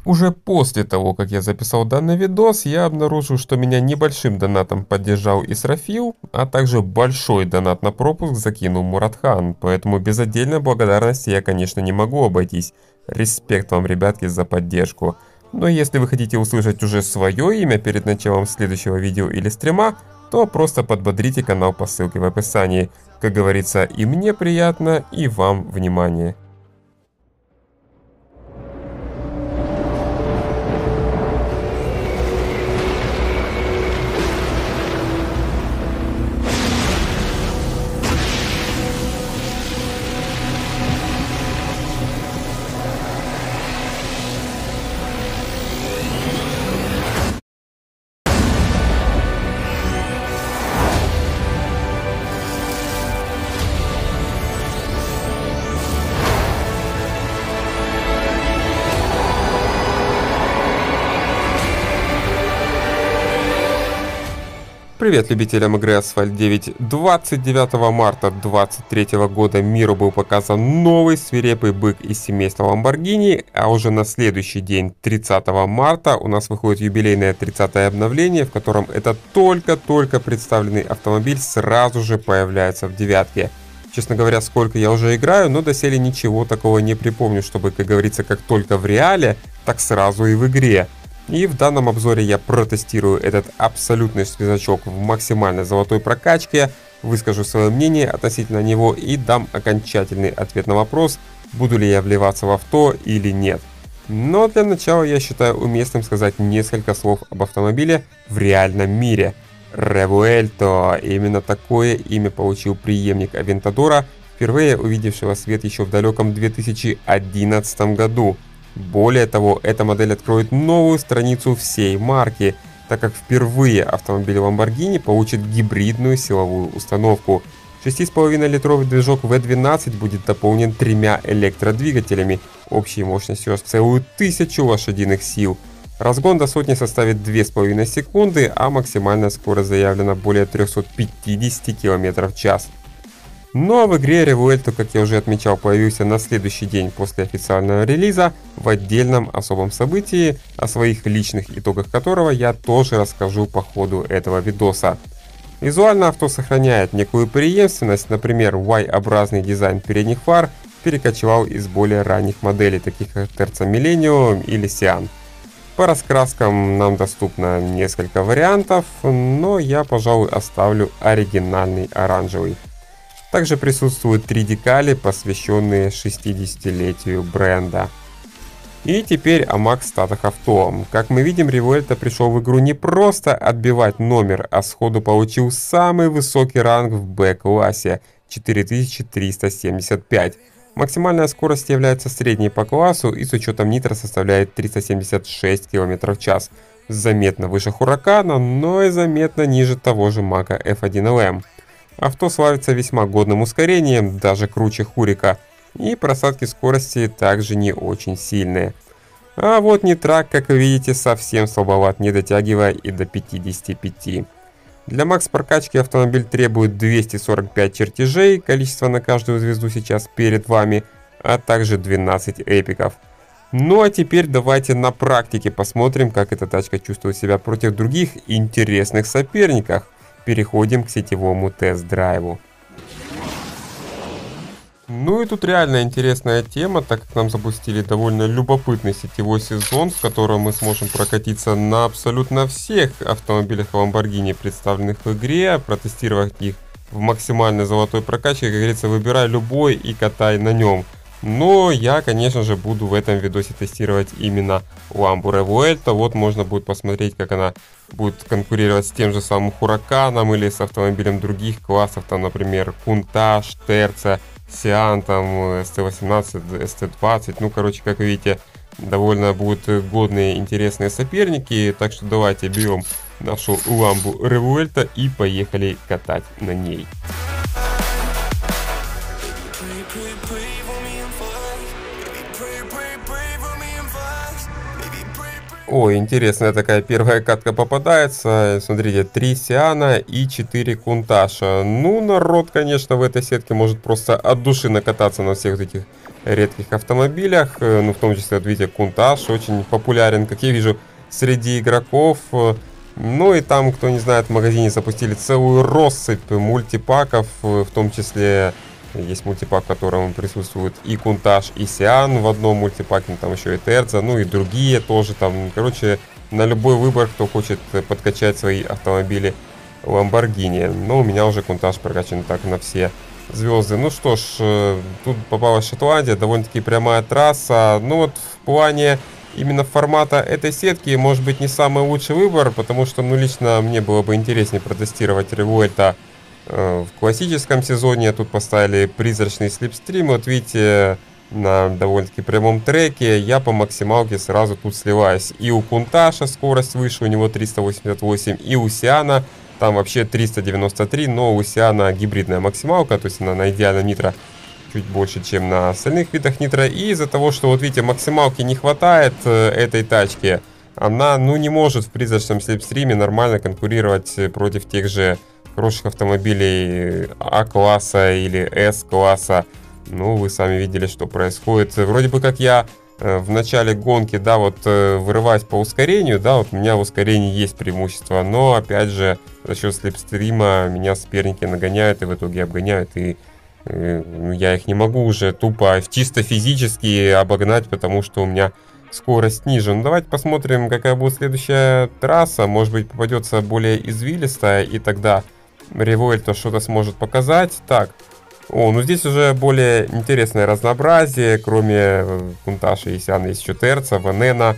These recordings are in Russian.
Уже после того, как я записал данный видос, я обнаружил, что меня небольшим донатом поддержал Исрафил, а также большой донат на пропуск закинул Муратхан, поэтому без отдельной благодарности я, конечно, не могу обойтись. Респект вам, ребятки, за поддержку. Но если вы хотите услышать уже свое имя перед началом следующего видео или стрима, то просто подбодрите канал по ссылке в описании. Как говорится, и мне приятно, и вам внимание. Привет любителям игры Asphalt 9. 29 марта 2023 года миру был показан новый свирепый бык из семейства Lamborghini, а уже на следующий день, 30 марта, у нас выходит юбилейное 30-е обновление, в котором этот только-только представленный автомобиль сразу же появляется в девятке. Честно говоря, сколько я уже играю, но доселе ничего такого не припомню, чтобы, как говорится, как только в реале, так сразу и в игре. И в данном обзоре я протестирую этот абсолютный свежачок в максимально золотой прокачке, выскажу свое мнение относительно него и дам окончательный ответ на вопрос, буду ли я вливаться в авто или нет. Но для начала я считаю уместным сказать несколько слов об автомобиле в реальном мире. Revuelto. Именно такое имя получил преемник Aventador, впервые увидевшего свет еще в далеком 2011 году. Более того, эта модель откроет новую страницу всей марки, так как впервые автомобиль Lamborghini получит гибридную силовую установку. 6,5-литровый движок V12 будет дополнен 3 электродвигателями, общей мощностью аж целую 1000 лошадиных сил. Разгон до сотни составит 2,5 секунды, а максимальная скорость заявлена более 350 км в час. Ну а в игре Revuelto, как я уже отмечал, появился на следующий день после официального релиза в отдельном особом событии, о своих личных итогах которого я тоже расскажу по ходу этого видоса. Визуально авто сохраняет некую преемственность, например, Y-образный дизайн передних фар перекочевал из более ранних моделей, таких как Terza Millennium или Sian. По раскраскам нам доступно несколько вариантов, но я, пожалуй, оставлю оригинальный оранжевый. Также присутствуют 3 декали, посвященные 60-летию бренда. И теперь о макс-статах авто. Как мы видим, Revuelto пришел в игру не просто отбивать номер, а сходу получил самый высокий ранг в B-классе – 4375. Максимальная скорость является средней по классу и с учетом нитро составляет 376 км в час. Заметно выше Huracan, но и заметно ниже того же Maca F1LM. Авто славится весьма годным ускорением, даже круче Хурика, и просадки скорости также не очень сильные. А вот нитрак, как вы видите, совсем слабоват, не дотягивая и до 55. Для макс-прокачки автомобиль требует 245 чертежей, количество на каждую звезду сейчас перед вами, а также 12 эпиков. Ну а теперь давайте на практике посмотрим, как эта тачка чувствует себя против других интересных соперников. Переходим к сетевому тест-драйву. Ну и тут реально интересная тема, так как нам запустили довольно любопытный сетевой сезон, в котором мы сможем прокатиться на абсолютно всех автомобилях Lamborghini, представленных в игре, протестировать их в максимальной золотой прокачке, как говорится, выбирай любой и катай на нем. Но я, конечно же, буду в этом видосе тестировать именно Lambo Revuelto. Вот можно будет посмотреть, как она будет конкурировать с тем же самым Huracan или с автомобилем других классов, там, например, Countach, Terza, Sian, там, ST18, ST20. Ну, короче, как видите, довольно будут годные, интересные соперники. Так что давайте берем нашу Lambo Revuelto и поехали катать на ней. Ой, интересная такая первая катка попадается. Смотрите, 3 Сиана и 4 Кунташа. Ну, народ, конечно, в этой сетке может просто от души накататься на всех этих редких автомобилях. Ну, в том числе, вот видите, Countach очень популярен, как я вижу, среди игроков. Ну и там, кто не знает, в магазине запустили целую россыпь мультипаков, в том числе есть мультипак, в котором присутствует и Countach, и Sian в одном мультипаке, там еще и Terza, ну и другие тоже там, короче, на любой выбор, кто хочет подкачать свои автомобили Lamborghini. Но у меня уже Countach прокачан так на все звезды. Ну что ж, тут попалась Шотландия, довольно-таки прямая трасса. Ну вот в плане именно формата этой сетки, может быть, не самый лучший выбор, потому что, ну, лично мне было бы интереснее протестировать Ревуэльта в классическом сезоне. Тут поставили призрачный слепстрим. Вот видите, на довольно-таки прямом треке я по максималке сразу тут сливаюсь. И у Countach скорость выше, у него 388, и у Sian там вообще 393, но у Sian гибридная максималка, то есть она на идеальном нитро чуть больше, чем на остальных видах нитро. И из-за того, что, вот видите, максималки не хватает этой тачки, она, ну, не может в призрачном слепстриме нормально конкурировать против тех же хороших автомобилей А-класса или С-класса. Ну, вы сами видели, что происходит. Вроде бы как я в начале гонки, да, вот вырываюсь по ускорению, да, вот у меня в ускорении есть преимущество, но, опять же, за счет слепстрима меня соперники нагоняют и в итоге обгоняют, и я их не могу уже тупо чисто физически обогнать, потому что у меня скорость ниже. Ну, давайте посмотрим, какая будет следующая трасса. Может быть, попадется более извилистая, и тогда Ревуэльт что-то сможет показать. Так, ну здесь уже более интересное разнообразие. Кроме Countach и Sian есть еще Terza, Venena,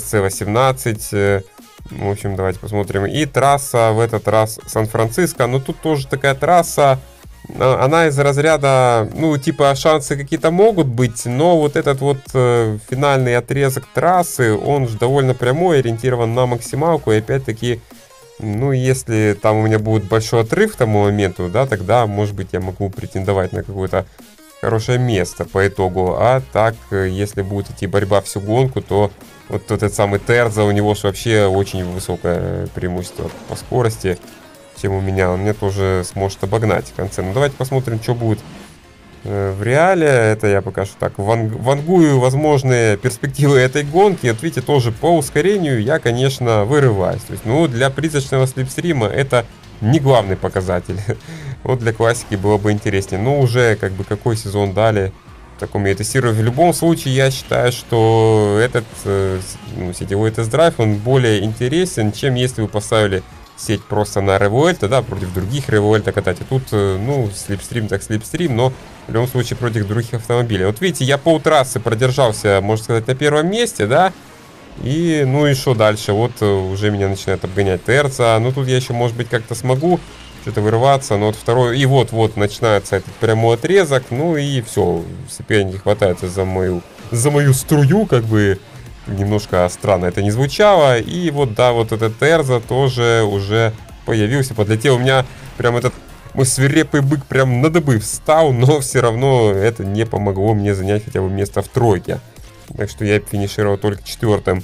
SC18. В общем, давайте посмотрим. И трасса в этот раз Сан-Франциско. Но тут тоже такая трасса. Она из разряда, ну, типа, шансы какие-то могут быть, но вот этот вот финальный отрезок трассы, он же довольно прямой, ориентирован на максималку, и опять-таки, ну, если там у меня будет большой отрыв к тому моменту, да, тогда, может быть, я могу претендовать на какое-то хорошее место по итогу. А так, если будет идти борьба всю гонку, то вот этот самый Terza, у него же вообще очень высокое преимущество по скорости, чем у меня. Он мне тоже сможет обогнать в конце. Ну, давайте посмотрим, что будет в реале. Это я пока что так вангую возможные перспективы этой гонки. Вот видите, тоже по ускорению я, конечно, вырываюсь. То есть, ну, для призрачного слепстрима это не главный показатель. Вот для классики было бы интереснее. Но уже, как бы, какой сезон дали, таком я тестирую. В любом случае, я считаю, что этот сетевой тест-драйв, он более интересен, чем если вы поставили сеть просто на Ревуэльта, да, против других Ревуэльта катать. И тут, ну, слепстрим так слепстрим, но в любом случае против других автомобилей. Вот видите, я полтрассы продержался, можно сказать, на первом месте, да, и, ну и что дальше? Вот уже меня начинает обгонять Terza. Ну, тут я еще, может быть, как-то смогу что-то вырываться, но вот второй, и вот начинается этот прямой отрезок, ну и все, соперники хватаются за мою струю, как бы. Немножко странно это не звучало. И вот, да, вот этот Terza тоже уже появился, подлетел. У меня прям этот мой свирепый бык прям на дыбы встал, но все равно это не помогло мне занять хотя бы место в тройке. Так что я финишировал только 4-м.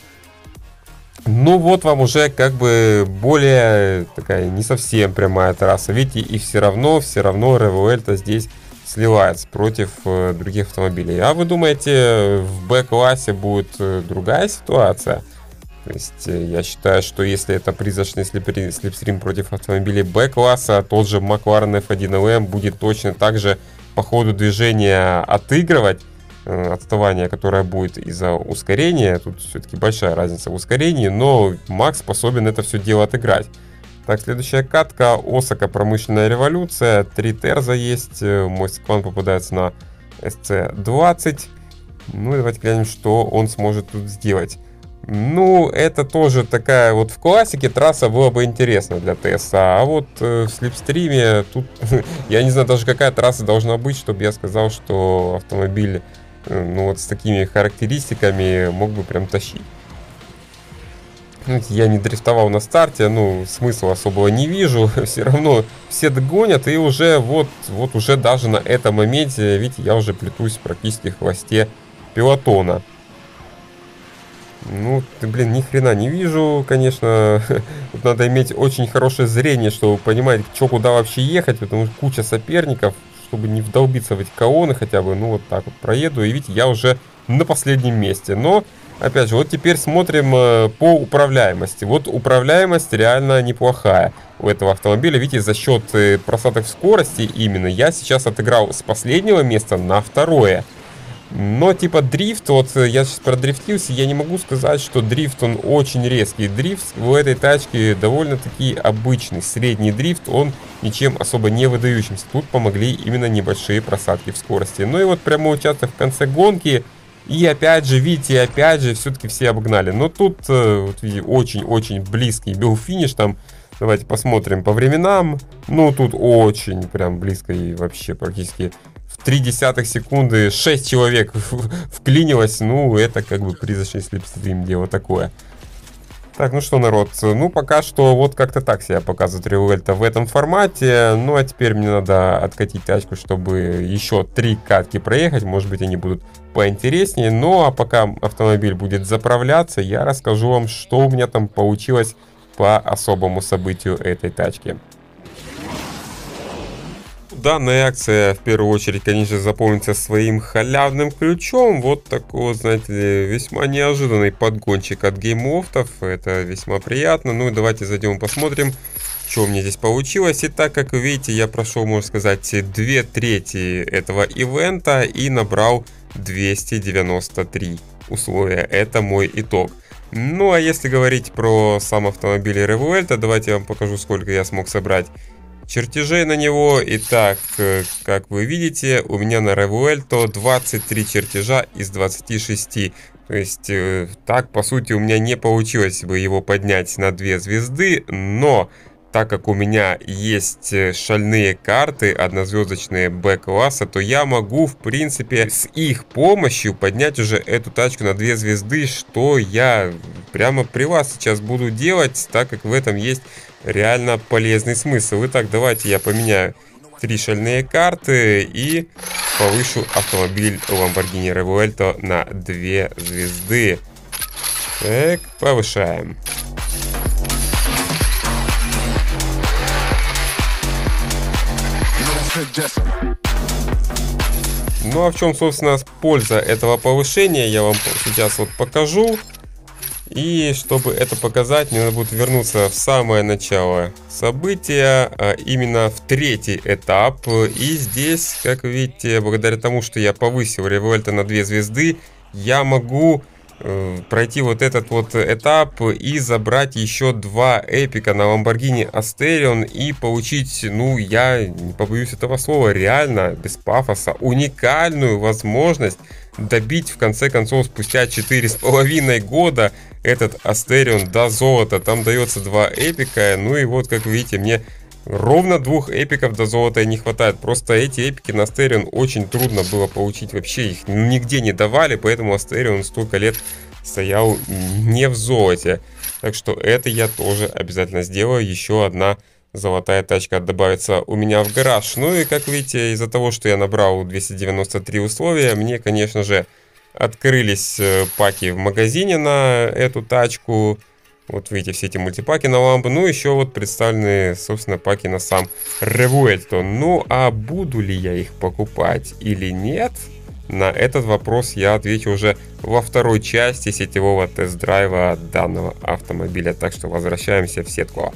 Ну вот вам уже как бы более такая не совсем прямая трасса. Видите, и все равно Ревуэльта здесь сливается против других автомобилей. А вы думаете, в Б-классе будет другая ситуация? То есть я считаю, что если это призрачный слепстрим против автомобилей Б-класса, тот же McLaren F1LM будет точно так же по ходу движения отыгрывать отставание, которое будет из-за ускорения. Тут все-таки большая разница в ускорении, но Макс способен это все дело отыграть. Так, следующая катка. Осака, промышленная революция. 3 Terza есть. Мой Скван попадается на SC20. Ну и давайте глянем, что он сможет тут сделать. Ну, это тоже такая вот в классике трасса была бы интересна для ТСА. А вот в слепстриме тут я не знаю даже какая трасса должна быть, чтобы я сказал, что автомобиль, ну вот с такими характеристиками мог бы прям тащить. Я не дрифтовал на старте, ну, смысла особого не вижу. Все равно все догонят, и уже вот уже даже на этом моменте, видите, я уже плетусь практически в хвосте пелотона. Ну, блин, ни хрена не вижу, конечно. Тут надо иметь очень хорошее зрение, чтобы понимать, что куда вообще ехать, потому что куча соперников. чтобы не вдолбиться в эти колонны хотя бы, ну вот так вот проеду, и видите, я уже на последнем месте. Но, опять же, вот теперь смотрим по управляемости. Вот управляемость реально неплохая у этого автомобиля. Видите, за счет просадок в скорости именно я сейчас отыграл с последнего места на второе. Но типа дрифт, вот я сейчас продрифтился, я не могу сказать, что дрифт он очень резкий. Дрифт в этой тачке довольно-таки обычный, средний дрифт, он ничем особо не выдающимся. Тут помогли именно небольшие просадки в скорости. Ну и вот прямой участок в конце гонки. И опять же, видите, опять же, все-таки все обгнали. Но тут, вот видите, очень-очень близкий был финиш там. Давайте посмотрим по временам. Ну, тут очень прям близко и вообще практически в 0,3 секунды 6 человек вклинилось. Ну, это как бы призрачный слепстрим, дело такое. Так, ну что, народ, ну пока что вот как-то так себя показывает Revuelto в этом формате. Ну а теперь мне надо откатить тачку, чтобы еще 3 катки проехать. Может быть, они будут поинтереснее. Ну а пока автомобиль будет заправляться, я расскажу вам, что у меня там получилось по особому событию этой тачки. Данная акция в первую очередь, конечно, запомнится своим халявным ключом. Вот такой вот, знаете ли, весьма неожиданный подгончик от геймлофтов. Это весьма приятно. Ну и давайте зайдем посмотрим, что у меня здесь получилось. И так, как вы видите, я прошел, можно сказать, 2/3 этого ивента и набрал 293 условия. Это мой итог. Ну а если говорить про сам автомобиль Revuelto, давайте я вам покажу, сколько я смог собрать чертежей на него. Итак, как вы видите, у меня на Revuelto 23 чертежа из 26. То есть, так, по сути, у меня не получилось бы его поднять на 2 звезды, но так как у меня есть шальные карты, однозвездочные Б-класса, то я могу, в принципе, с их помощью поднять уже эту тачку на 2 звезды, что я прямо при вас сейчас буду делать, так как в этом есть реально полезный смысл. Итак, давайте я поменяю 3 шальные карты и повышу автомобиль Lamborghini Revuelto на 2 звезды. Так, повышаем. Ну а в чем, собственно, польза этого повышения, я вам сейчас вот покажу. И чтобы это показать, мне надо будет вернуться в самое начало события, а именно в 3-й этап. И здесь, как вы видите, благодаря тому, что я повысил Revuelto на 2 звезды, я могу пройти вот этот вот этап и забрать еще 2 эпика на Lamborghini Asterion и получить, ну, я не побоюсь этого слова, реально, без пафоса, уникальную возможность добить, в конце концов, спустя 4,5 года этот Asterion до золота. Там дается 2 эпика, ну и вот, как видите, мне ровно 2 эпиков до золота не хватает. Просто эти эпики на Asterion очень трудно было получить. Вообще их нигде не давали, поэтому Asterion столько лет стоял не в золоте. Так что это я тоже обязательно сделаю. Еще одна золотая тачка добавится у меня в гараж. Ну и как видите, из-за того, что я набрал 293 условия, мне, конечно же, открылись паки в магазине на эту тачку. Вот видите, все эти мультипаки на лампу. Ну, еще вот представлены, собственно, паки на сам Revuelto. Ну, а буду ли я их покупать или нет? На этот вопрос я отвечу уже во второй части сетевого тест-драйва данного автомобиля. Так что возвращаемся в сетку.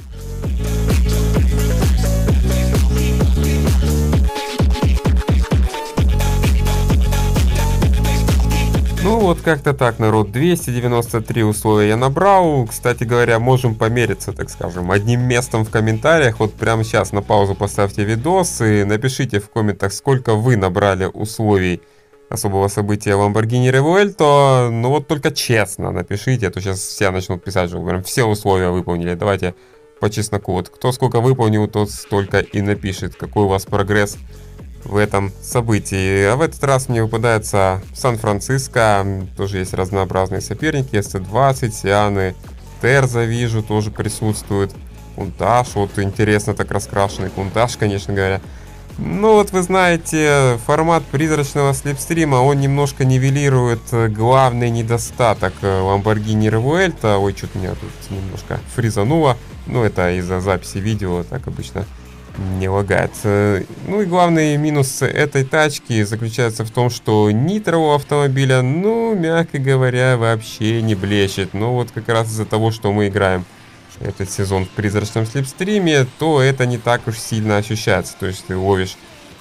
Ну вот как-то так, народ, 293 условия я набрал. Кстати говоря, можем помериться, так скажем, одним местом в комментариях. Вот прямо сейчас на паузу поставьте видос и напишите в комментах, сколько вы набрали условий особого события Lamborghini Revuelto. Ну вот только честно напишите, а то сейчас все начнут писать, что прям все условия выполнили. Давайте по чесноку. Вот кто сколько выполнил, тот столько и напишет, какой у вас прогресс в этом событии. А в этот раз мне выпадается Сан-Франциско. Тоже есть разнообразные соперники. SC20, Сианы, Терза вижу, тоже присутствует. Кунтаж, вот интересно так раскрашенный Кунтаж, конечно говоря. Ну вот вы знаете, формат призрачного слепстрима, он немножко нивелирует главный недостаток Lamborghini Revuelto. Ой, что-то меня тут немножко фризануло. Ну это из-за записи видео, так обычно не лагает. Ну и главный минус этой тачки заключается в том, что нитро у автомобиля, ну, мягко говоря, вообще не блещет. Но вот как раз из-за того, что мы играем этот сезон в призрачном слепстриме, то это не так уж сильно ощущается. То есть ты ловишь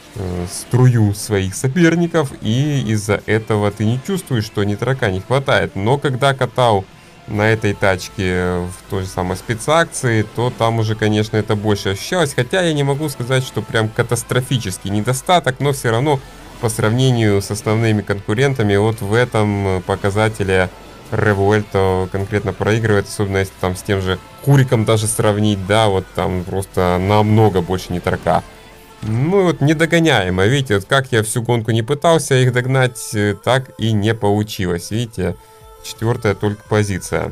струю своих соперников, и из-за этого ты не чувствуешь, что нитрока не хватает. Но когда катал на этой тачке в той же самой спецакции, то там уже, конечно, это больше ощущалось. Хотя я не могу сказать, что прям катастрофический недостаток, но все равно по сравнению с основными конкурентами вот в этом показателе Revuelto конкретно проигрывает, особенно если там с тем же Куриком даже сравнить, да, вот там просто намного больше нитрока. Ну вот недогоняемо, видите, вот как я всю гонку не пытался их догнать, так и не получилось, видите, 4-я только позиция.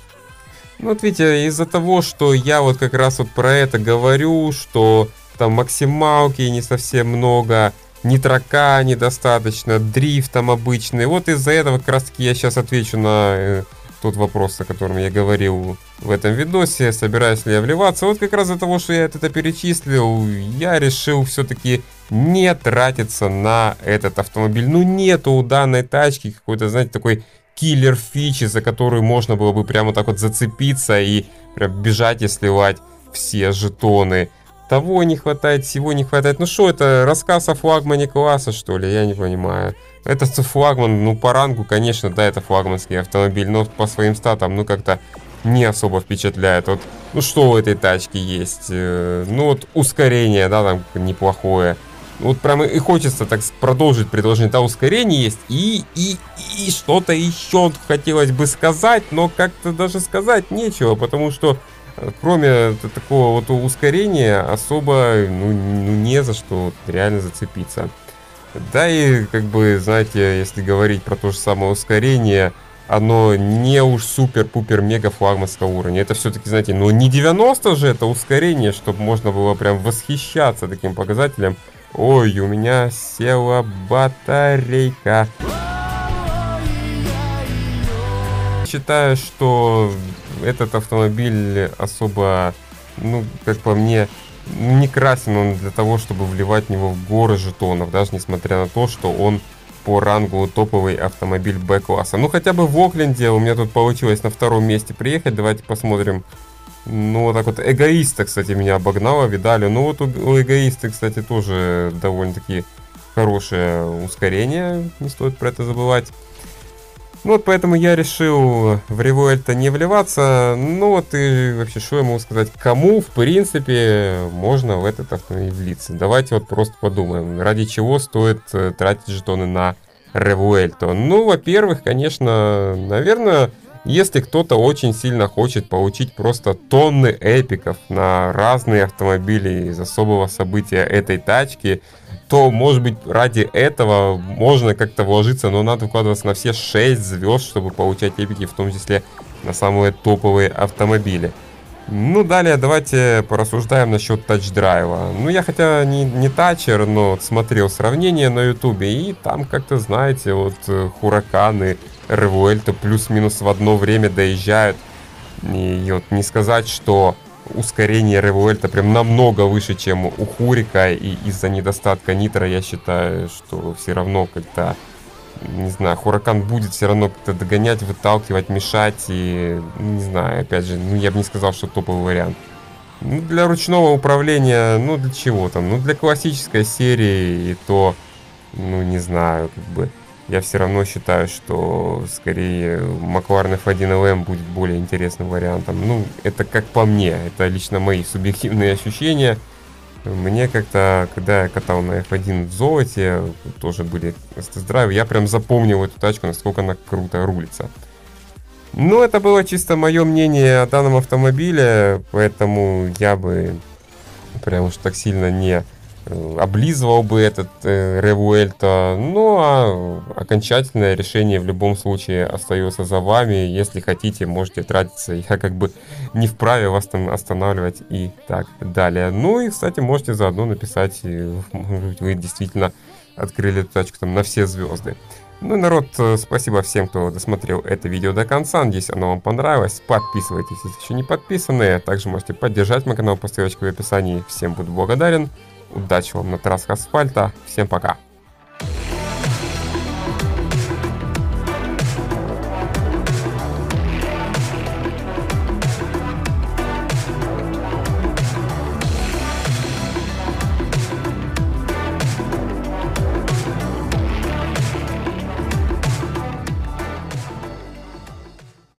Ну вот видите, из-за того, что я вот как раз вот про это говорю, что там максималки не совсем много, нитрока недостаточно, дрифт там обычный, вот из-за этого как раз таки я сейчас отвечу на тот вопрос, о котором я говорил в этом видосе, собираюсь ли я вливаться. Вот как раз из-за того, что я это перечислил, я решил все-таки не тратиться на этот автомобиль. Ну нету у данной тачки какой-то, знаете, такой киллер фичи, за которую можно было бы прямо так вот зацепиться и прям бежать и сливать все жетоны. Того не хватает, всего не хватает. Ну что, это рассказ о флагмане класса, что ли? Я не понимаю. Этот флагман, ну по рангу, конечно, да, это флагманский автомобиль, но по своим статам, ну как-то не особо впечатляет. Вот, ну что у этой тачки есть? Ну вот ускорение, да, там неплохое. Вот прям и хочется так продолжить предложение. Да, ускорение есть и что-то еще хотелось бы сказать, но как-то даже сказать нечего, потому что кроме такого вот ускорения особо ну, не за что реально зацепиться. Да и как бы, знаете, если говорить про то же самое ускорение, оно не уж супер-пупер-мега флагманского уровня. Это все-таки, знаете, ну не 90 же это ускорение, чтобы можно было прям восхищаться таким показателем. Ой, у меня села батарейка. Считаю, что этот автомобиль особо, ну, как по мне, не красен он для того, чтобы вливать в него горы жетонов, даже несмотря на то, что он по рангу топовый автомобиль Б-класса. Ну, хотя бы в Окленде у меня тут получилось на втором месте приехать. Давайте посмотрим. Ну, вот так вот. Эгоиста, кстати, меня обогнала, видали. Ну, вот у Эгоиста, кстати, тоже довольно-таки хорошее ускорение. Не стоит про это забывать. Ну, вот поэтому я решил в Revuelto не вливаться. Ну, вот и вообще, что я могу сказать? Кому, в принципе, можно в этот автомобиль влиться? Давайте вот просто подумаем, ради чего стоит тратить жетоны на Revuelto. Ну, во-первых, конечно, наверное, если кто-то очень сильно хочет получить просто тонны эпиков на разные автомобили из особого события этой тачки, то, может быть, ради этого можно как-то вложиться, но надо вкладываться на все 6 звезд, чтобы получать эпики, в том числе на самые топовые автомобили. Ну, далее давайте порассуждаем насчет тач-драйва. Ну, я хотя не тачер, но смотрел сравнение на ютубе, и там как-то, знаете, вот Хураканы, Revuelto плюс-минус в одно время доезжают. И вот не сказать, что ускорение Revuelto прям намного выше, чем у Хурика, и из-за недостатка нитро я считаю, что все равно как-то, не знаю, Хуракан будет все равно как-то догонять, выталкивать, мешать, и, не знаю, опять же, ну, я бы не сказал, что топовый вариант. Ну, для ручного управления, ну, для чего там, ну, для классической серии, и то, ну, не знаю, как бы, я все равно считаю, что скорее McLaren F1 LM будет более интересным вариантом. Ну, это как по мне, это лично мои субъективные ощущения. Мне как-то, когда я катал на F1 в золоте, тоже были тест-драйвы, я прям запомнил эту тачку, насколько она круто рулится. Ну, это было чисто мое мнение о данном автомобиле, поэтому я бы прям уж так сильно не облизывал бы этот Revuelto. Ну, а окончательное решение в любом случае остается за вами. Если хотите, можете тратиться. Я как бы не вправе вас там останавливать и так далее. Ну и, кстати, можете заодно написать, может быть, вы действительно открыли эту тачку там на все звезды. Ну и, народ, спасибо всем, кто досмотрел это видео до конца. Надеюсь, оно вам понравилось. Подписывайтесь, если еще не подписаны. Также можете поддержать мой канал по ссылочке в описании. Всем буду благодарен. Удачи вам на трассах асфальта. Всем пока.